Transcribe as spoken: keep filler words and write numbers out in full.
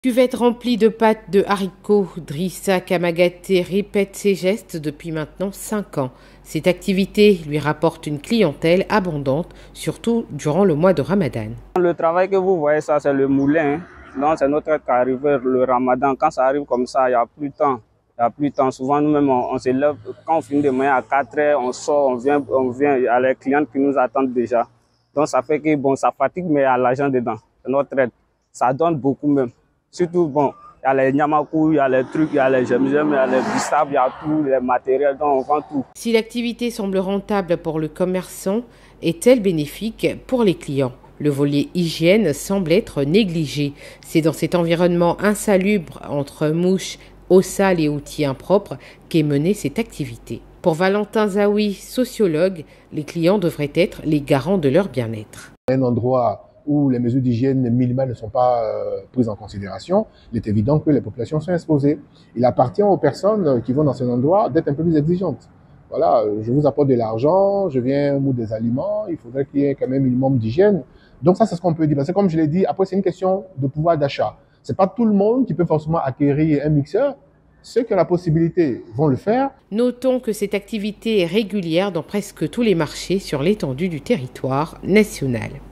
Cuvette remplie de pâtes de haricots, Drissa Kamagaté répète ses gestes depuis maintenant cinq ans. Cette activité lui rapporte une clientèle abondante, surtout durant le mois de Ramadan. Le travail que vous voyez, ça c'est le moulin. Donc c'est notre carriveur, le Ramadan. Quand ça arrive comme ça, il n'y a plus de temps. Il n'y a plus de temps. Souvent nous-mêmes, on, on se lève, quand on finit de manger à quatre heures, on sort, on vient, on vient. Il y a les clients qui nous attendent déjà. Donc ça fait que bon, ça fatigue, mais il y a l'argent dedans. C'est notre aide. Ça donne beaucoup même. Surtout, bon, il y a les nyamakou, il y a les trucs, il y a les gemmes, il y a les bissap, il y a tout, les matériels, donc on vend tout. Si l'activité semble rentable pour le commerçant, est-elle bénéfique pour les clients? Le volet hygiène semble être négligé. C'est dans cet environnement insalubre entre mouches, eau sale et outils impropres qu'est menée cette activité. Pour Valentin Zaoui, sociologue, les clients devraient être les garants de leur bien-être. Un endroit où les mesures d'hygiène minimales ne sont pas euh, prises en considération, il est évident que les populations sont exposées. Il appartient aux personnes qui vont dans cet endroit d'être un peu plus exigeantes. Voilà, je vous apporte de l'argent, je viens ou des aliments, il faudrait qu'il y ait quand même un minimum d'hygiène. Donc ça, c'est ce qu'on peut dire. Parce que comme je l'ai dit, après, c'est une question de pouvoir d'achat. C'est pas tout le monde qui peut forcément acquérir un mixeur. Ceux qui ont la possibilité vont le faire. Notons que cette activité est régulière dans presque tous les marchés sur l'étendue du territoire national.